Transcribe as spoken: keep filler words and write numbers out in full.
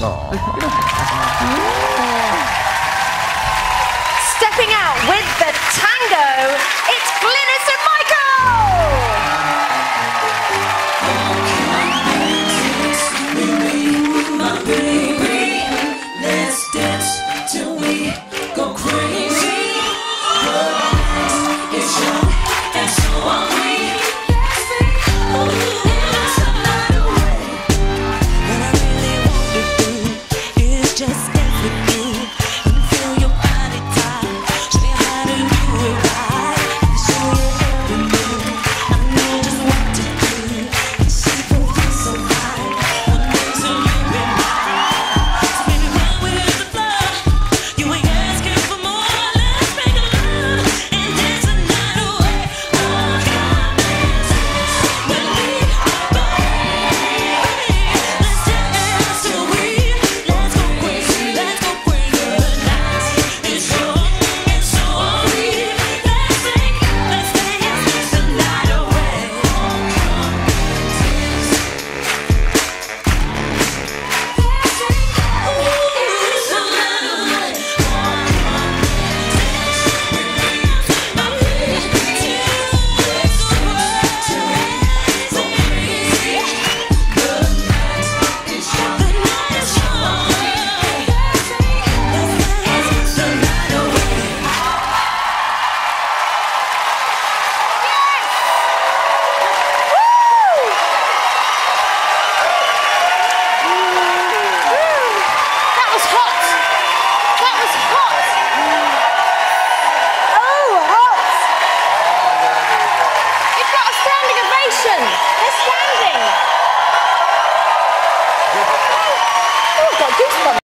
Stepping out with the Tango, it's Glynis and Michael! Let's dance till we go crazy. It's young and so are we. It's a night away. What I really want to do is just dance with you and feel your body tight. Show you how to do it right. Show you every move. I know just what to do. And she can feel so fine. What makes her you and mine? So baby, run with the flow. You ain't asking for more. Let's make a love and dance the night away. Oh, come and dance with me, baby. Let's dance till we, let's go crazy, let's go crazy. The night is young and so are we. Let's sing, let's dance the night away. Oh, come and dance. It's the night away. Oh, come and dance with me, my baby. Let's go crazy, go crazy. The night is young, the night is young. Let's dance the night away. That was hot! That was hot! Oh, hot! You've got a standing ovation! They're standing!